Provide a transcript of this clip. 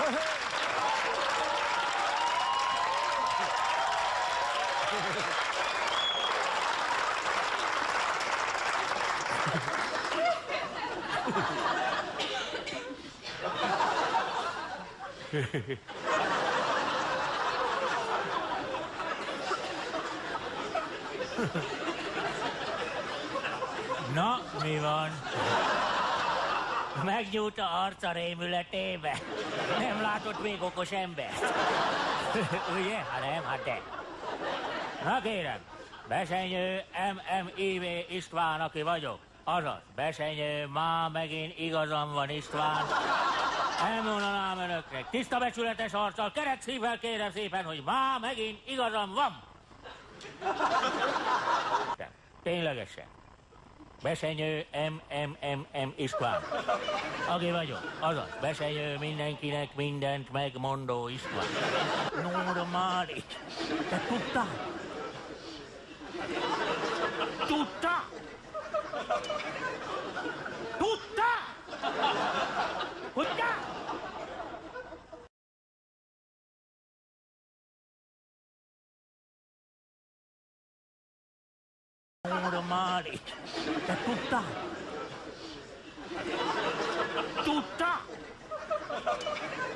Na, mi van? Megnyúlt a arca rémületébe. Nem látott még okos embert. Ugye? Hát nem, hát de. Na kérem, Besenyő MMIV István, aki vagyok. Azaz, Besenyő, má megint igazam van István. Elmondanám önöknek, tiszta becsületes arccal, kerek szívvel kérem szépen, hogy má megint igazam van. De, ténylegesen. Besenyő MMMM István. Aki vagyok, azaz, Besenyő mindenkinek mindent megmondó István. Normális. Te tudtál? Tudtál? Tudtál? Tudtál? Normális. Te tudtál? Tudtál?